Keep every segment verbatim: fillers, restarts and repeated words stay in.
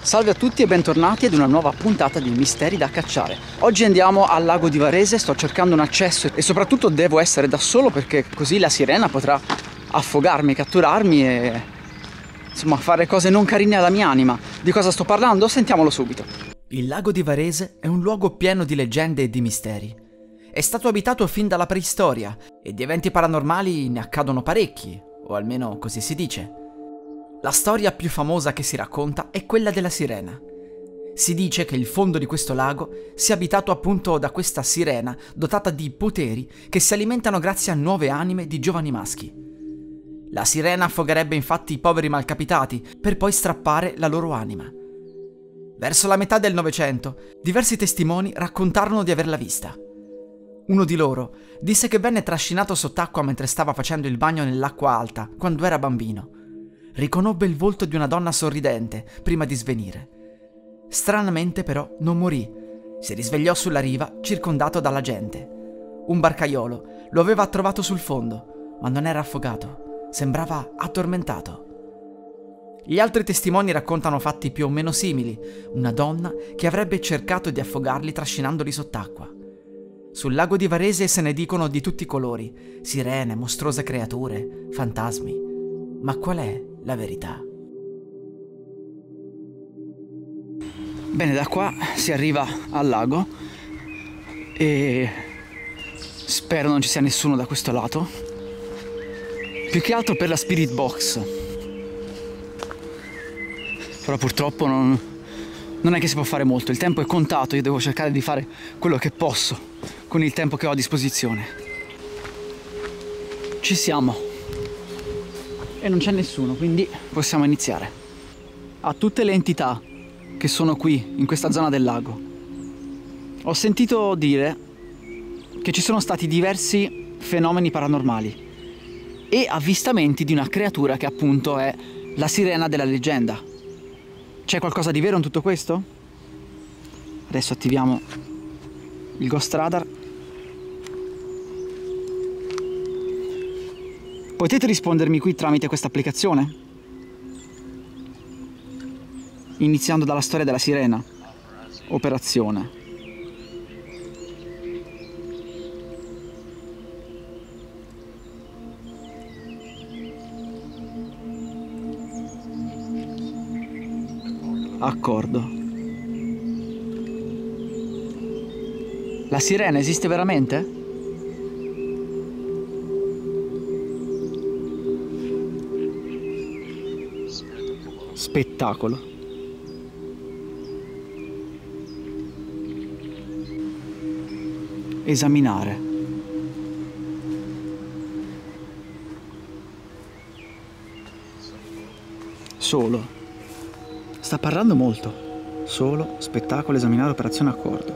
Salve a tutti e bentornati ad una nuova puntata di Misteri da cacciare. Oggi andiamo al lago di Varese, sto cercando un accesso e soprattutto devo essere da solo perché così la sirena potrà affogarmi, catturarmi e insomma fare cose non carine alla mia anima. Di cosa sto parlando? Sentiamolo subito. Il lago di Varese è un luogo pieno di leggende e di misteri. È stato abitato fin dalla preistoria e di eventi paranormali ne accadono parecchi, o almeno così si dice. La storia più famosa che si racconta è quella della sirena. Si dice che il fondo di questo lago sia abitato appunto da questa sirena dotata di poteri che si alimentano grazie a nuove anime di giovani maschi. La sirena affogherebbe infatti i poveri malcapitati per poi strappare la loro anima. Verso la metà del Novecento, diversi testimoni raccontarono di averla vista. Uno di loro disse che venne trascinato sott'acqua mentre stava facendo il bagno nell'acqua alta quando era bambino. Riconobbe il volto di una donna sorridente prima di svenire. Stranamente però non morì. Si risvegliò sulla riva circondato dalla gente. Un barcaiolo lo aveva trovato sul fondo, ma non era affogato. Sembrava addormentato. Gli altri testimoni raccontano fatti più o meno simili. Una donna che avrebbe cercato di affogarli trascinandoli sott'acqua. Sul lago di Varese se ne dicono di tutti i colori. Sirene, mostruose creature, fantasmi. Ma qual è la verità? Bene, da qua si arriva al lago e spero non ci sia nessuno da questo lato. Più che altro per la Spirit Box. Però purtroppo non, non è che si può fare molto. Il tempo è contato, io devo cercare di fare quello che posso con il tempo che ho a disposizione. Ci siamo. E non c'è nessuno, quindi possiamo iniziare. A tutte le entità che sono qui, in questa zona del lago, ho sentito dire che ci sono stati diversi fenomeni paranormali e avvistamenti di una creatura che appunto è la sirena della leggenda. C'è qualcosa di vero in tutto questo? Adesso attiviamo il Ghost Radar. Potete rispondermi qui tramite questa applicazione? Iniziando dalla storia della sirena. Operazione. Accordo. La sirena esiste veramente? Spettacolo. Esaminare. Solo. Sta parlando molto. Solo, spettacolo, esaminare, operazione, accordo.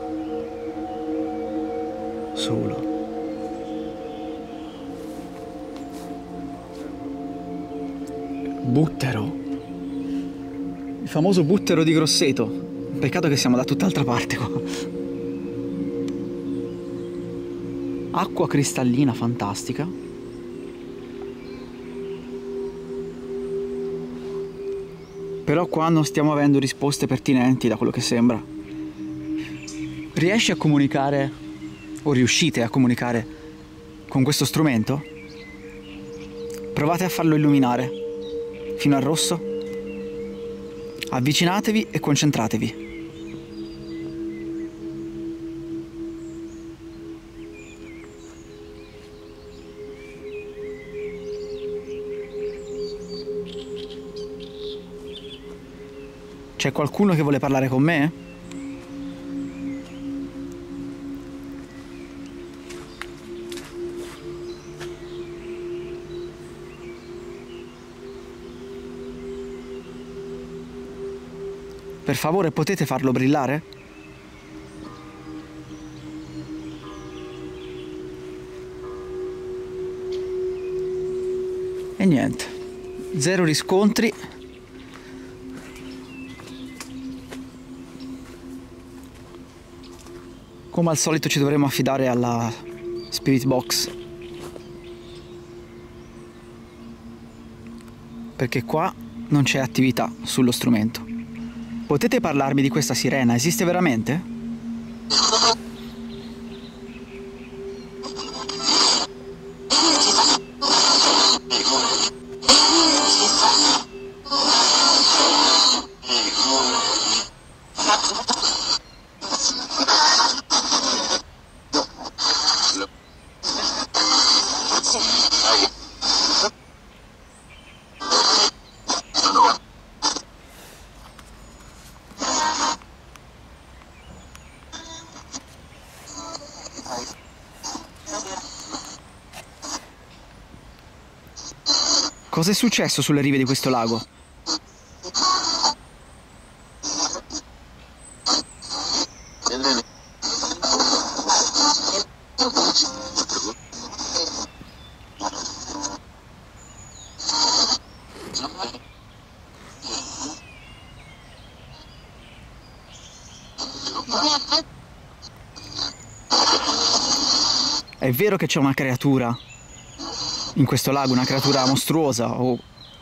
Solo. Buttero. Il famoso buttero di Grosseto. Peccato che siamo da tutt'altra parte qua. Acqua cristallina fantastica. Però qua non stiamo avendo risposte pertinenti da quello che sembra. Riesci a comunicare, o riuscite a comunicare con questo strumento? Provate a farlo illuminare fino al rosso. Avvicinatevi e concentratevi. C'è qualcuno che vuole parlare con me? Per favore, potete farlo brillare? E niente, zero riscontri. Come al solito ci dovremo affidare alla Spirit Box, perché qua non c'è attività sullo strumento. Potete parlarmi di questa sirena? Esiste veramente? Cosa è successo sulle rive di questo lago? È vero che c'è una creatura in questo lago, una creatura mostruosa o...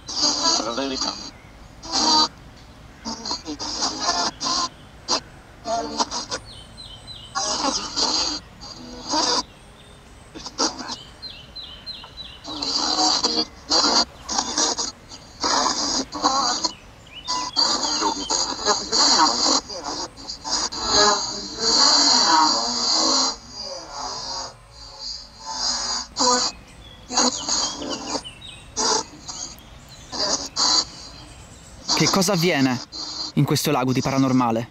Che cosa avviene in questo lago di paranormale?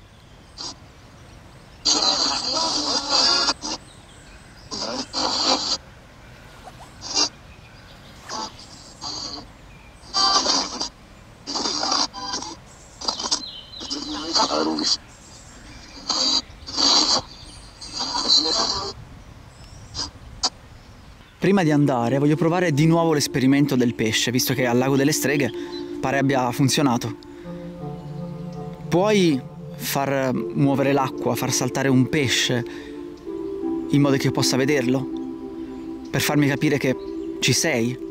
Prima di andare voglio provare di nuovo l'esperimento del pesce, visto che al lago delle streghe pare abbia funzionato. Puoi far muovere l'acqua, far saltare un pesce in modo che io possa vederlo? Per farmi capire che ci sei?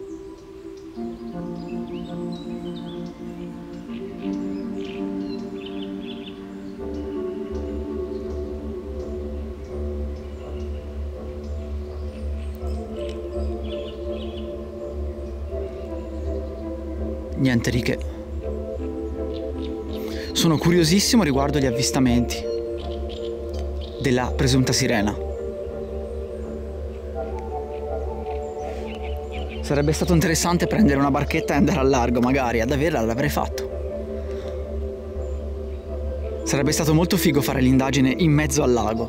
Niente, Riche. Sono curiosissimo riguardo gli avvistamenti della presunta sirena. Sarebbe stato interessante prendere una barchetta e andare al largo, magari, ad averla l'avrei fatto. Sarebbe stato molto figo fare l'indagine in mezzo al lago.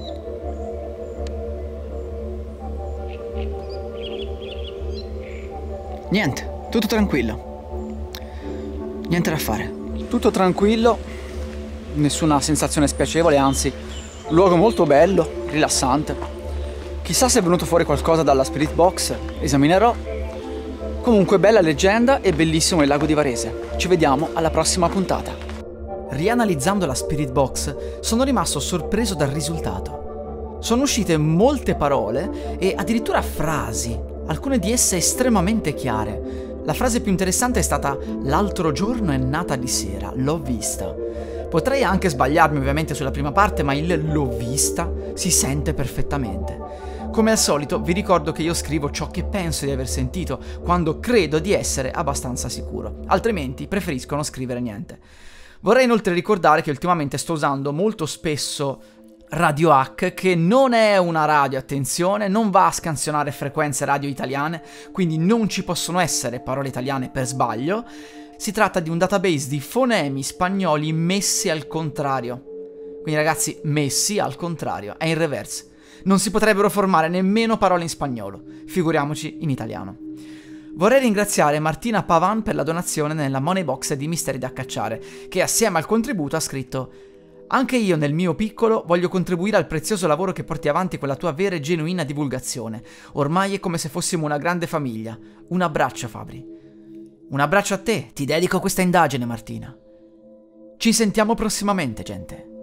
Niente, tutto tranquillo. Niente da fare. Tutto tranquillo, nessuna sensazione spiacevole, anzi, luogo molto bello, rilassante. Chissà se è venuto fuori qualcosa dalla Spirit Box, esaminerò. Comunque bella leggenda e bellissimo il lago di Varese. Ci vediamo alla prossima puntata. Rianalizzando la Spirit Box, sono rimasto sorpreso dal risultato. Sono uscite molte parole e addirittura frasi, alcune di esse estremamente chiare. La frase più interessante è stata "l'altro giorno è nata di sera, l'ho vista". Potrei anche sbagliarmi ovviamente sulla prima parte, ma il "l'ho vista" si sente perfettamente. Come al solito vi ricordo che io scrivo ciò che penso di aver sentito, quando credo di essere abbastanza sicuro, altrimenti preferisco non scrivere niente. Vorrei inoltre ricordare che ultimamente sto usando molto spesso Radio Hack, che non è una radio, attenzione, non va a scansionare frequenze radio italiane, quindi non ci possono essere parole italiane per sbaglio. Si tratta di un database di fonemi spagnoli messi al contrario. Quindi ragazzi, messi al contrario, è in reverse. Non si potrebbero formare nemmeno parole in spagnolo, figuriamoci in italiano. Vorrei ringraziare Martina Pavan per la donazione nella money box di Misteri da Cacciare, che assieme al contributo ha scritto: "Anche io nel mio piccolo voglio contribuire al prezioso lavoro che porti avanti con la tua vera e genuina divulgazione. Ormai è come se fossimo una grande famiglia. Un abbraccio, Fabri." Un abbraccio a te, ti dedico questa indagine, Martina. Ci sentiamo prossimamente, gente.